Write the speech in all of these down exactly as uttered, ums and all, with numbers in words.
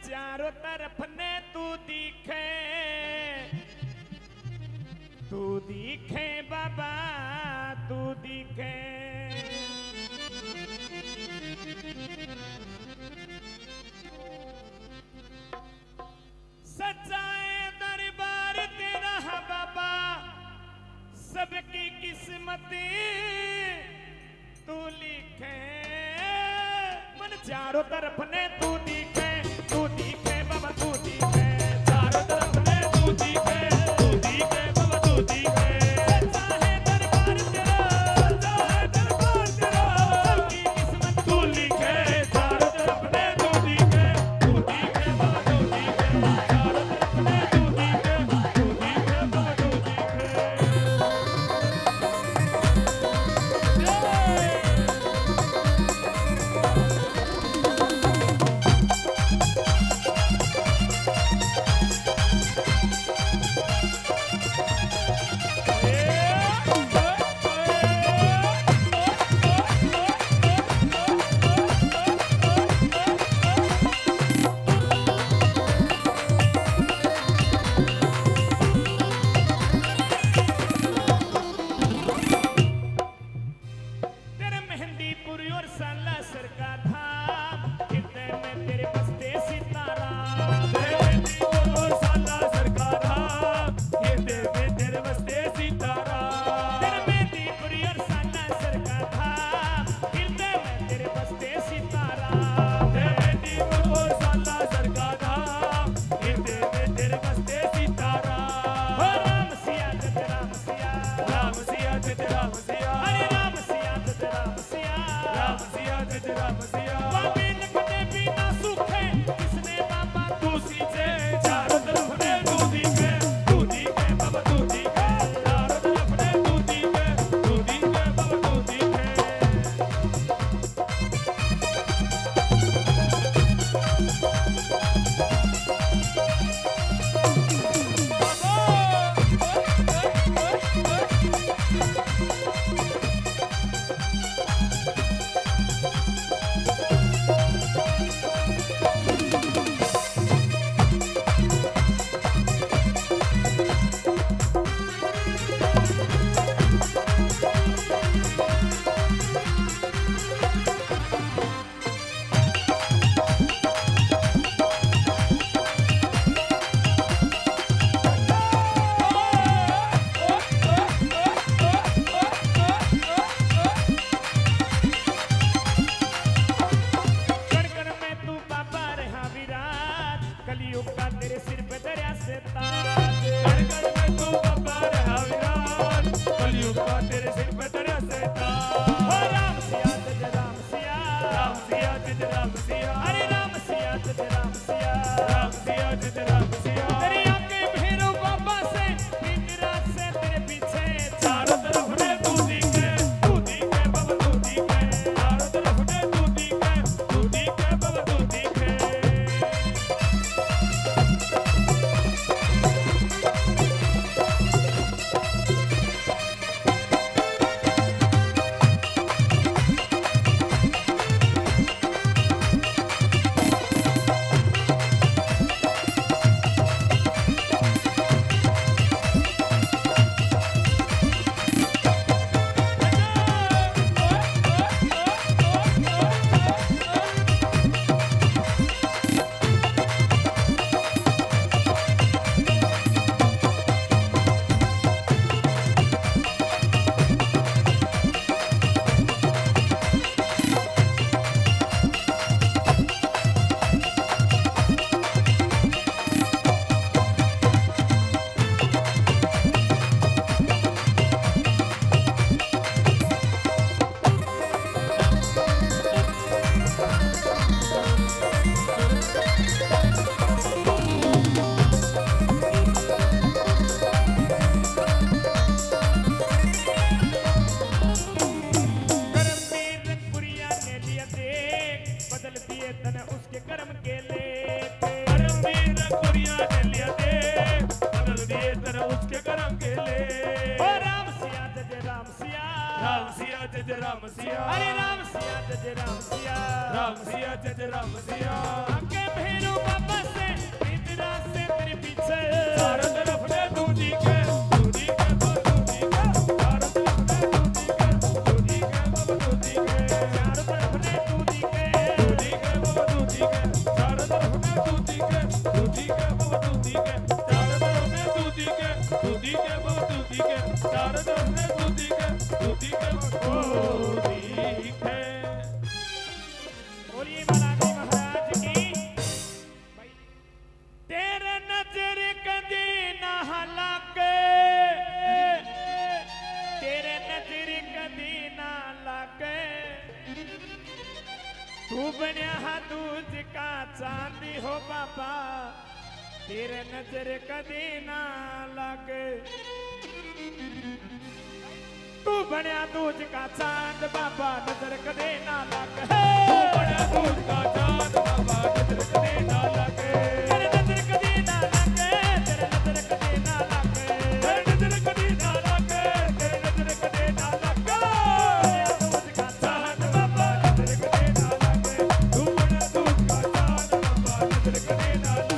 चारों तरफ ने तू दिखे, तू दिखे बाबा तू दिखे। सच्चाए दरबार तेरा बाबा, सबकी किस्मत तू लिखे। मन चारों तरफ ने तू दिखे, तू दिखे बाबा तू दिखे। चारों तरफ ने तू दिखे, तू दिखे बाबा तू दिखे। सच्चा है दरबार तेरा, सच्चा है दरबार तेरा, सबकी किस्मत तू लिखे। चारों तरफ ने तू दिखे, तू दिखे बाबा तू दिखे। चारों तरफ ने तू दिखे, तू दिखे बाबा तू दिखे। जय राम सिया, हरे राम सिया जय राम सिया, राम सिया जय राम सिया। आके भैरू बाबा चांदी हो बाबा तेरे नजर कदी ना लगे तू बनया दूज का चांद बाबा नजर कदे ना लगे तू बनया दूज का चांद बाबा नजर कदे ना लगे तेरे नजर कदे ना लगे तेरे नजर कदे ना लगे तेरे नजर कदे ना लगे तेरे नजर कदे ना लगे दूज का चांद बाबा नजर कदे ना लगे तू बनया दूज का चांद बाबा नजर कदे ना लगे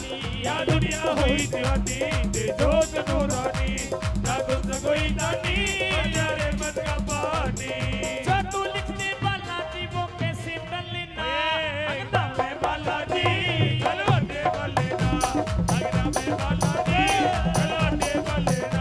दीवानी या दुनिया हुई दीवानी ते जोत नूरानी जागो सगोई दानी यारे मत का पानी जो तू लिखने वाला जी वो कैसे डलना अगना में वाला जी गलवाने वाले ना अगना में वाला जी गलवाने वाले ना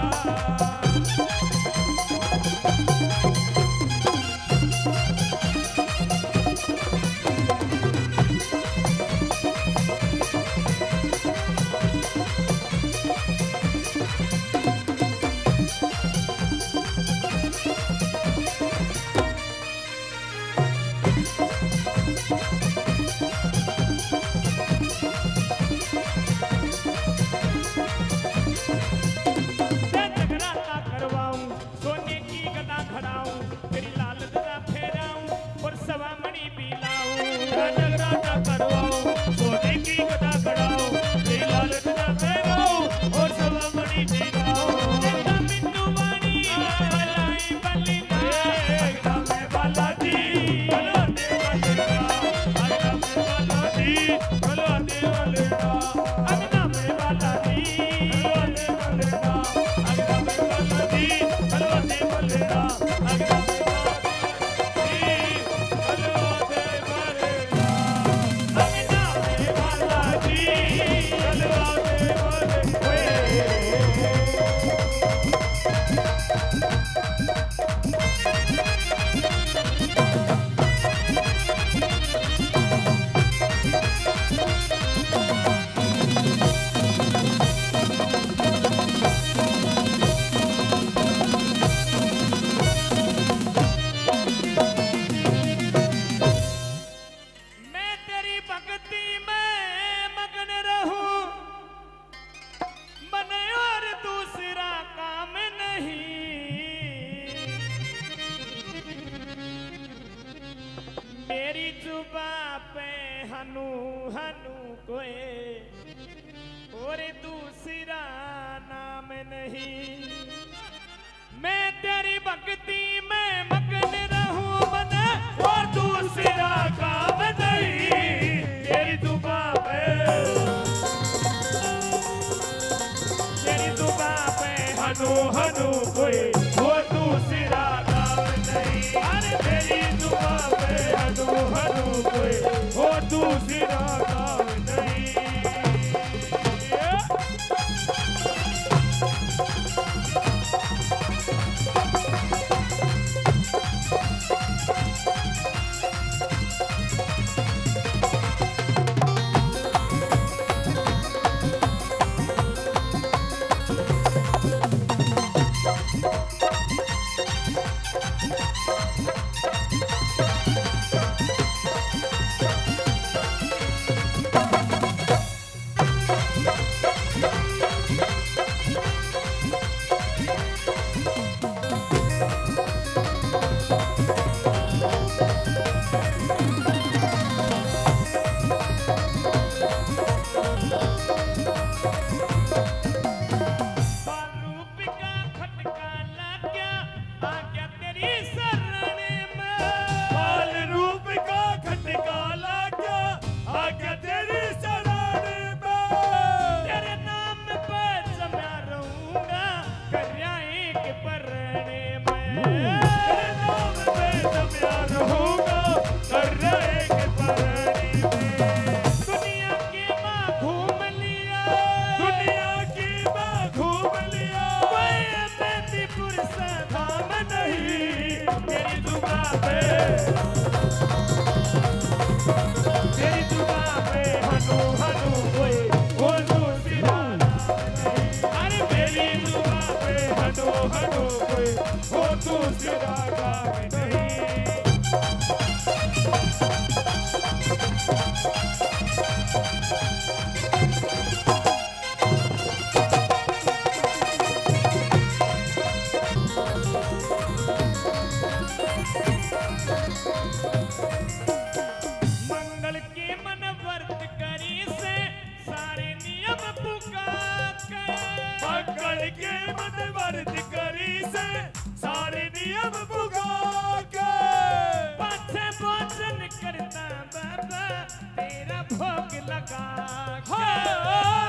करता बाबा तेरा भोग लगा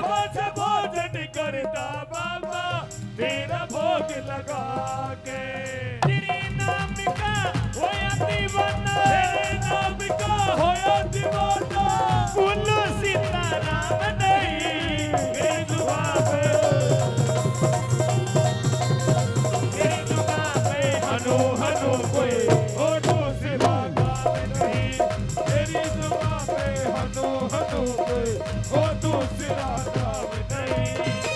के। तेरे नाम का होया दीवाना, तेरे नाम का होया दीवाना, बोलो सीताराम नहीं मेरी जुबान पे, तेरी जुबान पे हनु हनु कोई और दूसरा नाम नहीं। मेरी जुबान पे हनु हनु कोई और दूसरा नाम नहीं।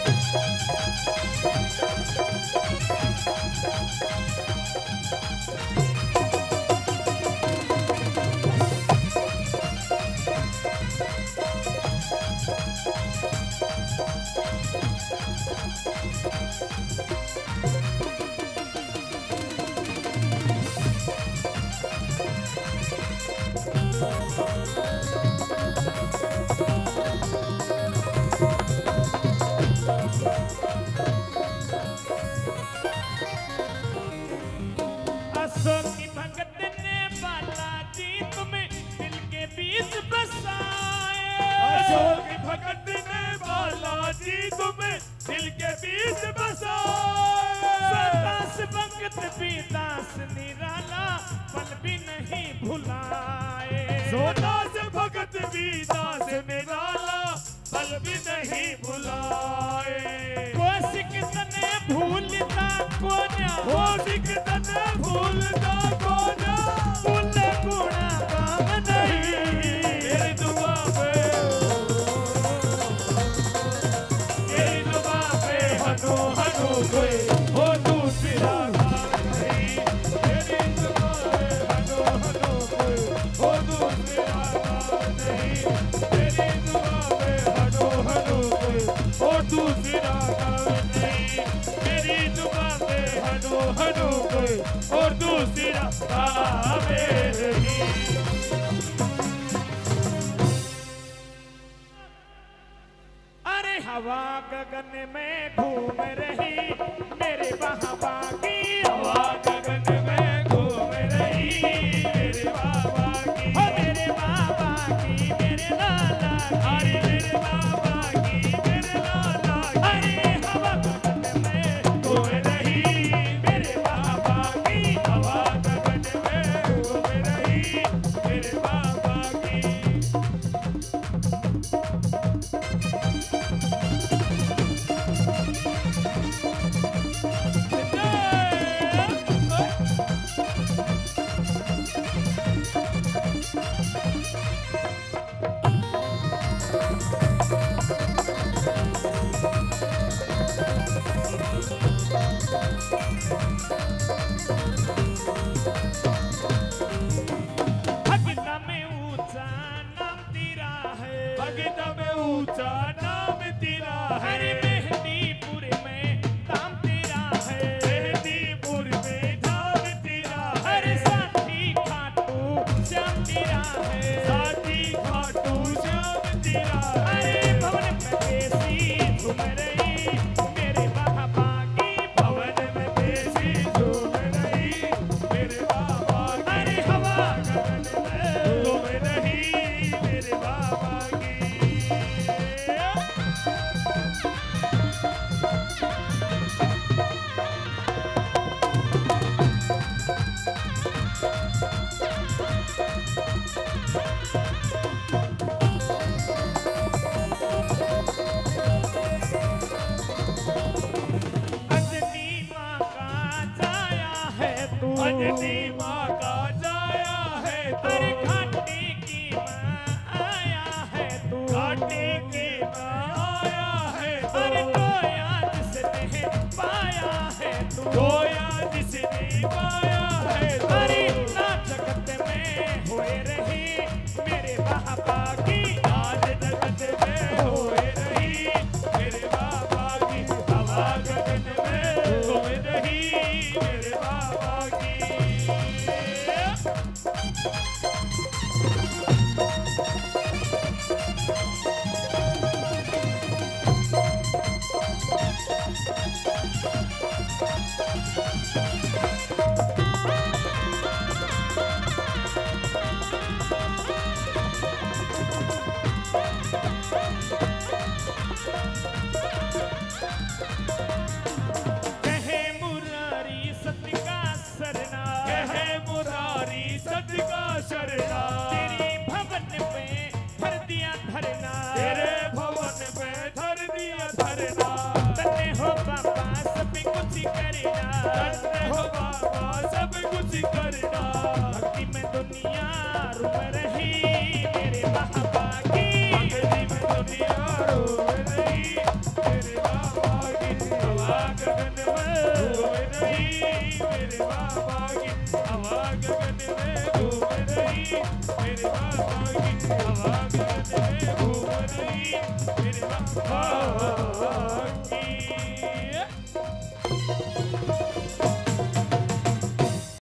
अशोक की भगत ने बालाजी तुम्हें दिल के बीच बसाए। अशोक की भगत ने बालाजी तुम्हें दिल के बीच बसाए। दास भगत भी दास निराला पल भी नहीं भुलाए। सोदास भगत भी दास निराला पल भी नहीं भुलाए। कोशिक तने भूलता कोन्या, कोशिक तने भूलता कोन्या, भूले गुणा काम नहीं। मेरी दुआ पे, मेरी दुआ पे हनु हनु कोई हो दूसरा नाम नहीं। मेरी दुआ पे हनु हनु कोई हो दूसरा नाम नहीं। मेरी दुआ पे हनु हनु कोई हो दूसरा नाम नहीं। मेरी दुआ पे हनु हनु कोई और दूसरा नाम नहीं। अरे हवा गगन में घूम रही मेरे बाबा की, हवा गगन में घूम रही मेरे बाबा की। हो मेरे बाबा की, मेरे लाला की। अरे मेरे बाबा की, मेरे लाला की। अरे हवा गगन में घूम रही मेरे बाबा की, हवा गगन में घूम रही मेरे बाबा की। भगता में ऊंचा नाम तेरा है, भगत में ऊंचा नाम तेरा है। अरे मेहंदीपुर में दाम तेरा है। मेहंदीपुर में धाम तेरा है। अरे साथी खाटू श्याम तेरा है। साथी खाटू श्याम तेरा है। अरे भवन में देसी घूम रही मेरे बाबा की, भवन में देसी झूम रही मेरे बाबा की। अरे हवा गगन में घूम रही मेरे बाबा की। अंजनी माँ का जाया है तू, अंजनी माँ का जाया है तो। अरे घाटी की माँ आया है तू, घाटी की माँ आया है तो। अरे गोया जिसने पाया है तू, गोया जिसने पाया है तो। अरे ना जगत में होए रही मेरे बाबा की, आज जगत में होए रही मेरे बाबा की। हवा गगन में घूम रही मेरे बाबा की। सच का शरणा, तेरी भवन पे धर दिया धरना, तेरे भवन पे धर दिया धरना, तन्ने हो बाबा सब कुछ करना, तन्ने हो बाबा सब कुछ करना, भक्ति में दुनिया रूम रही मेरे बाबा की, भक्ति में दुनिया रूम रही मेरे बाबा की, हवा गगन में घूम रही मेरे बाबा की, हवा गगन में घूम रही मेरे बाबा की, हवा गगन में घूम रही मेरे बाबा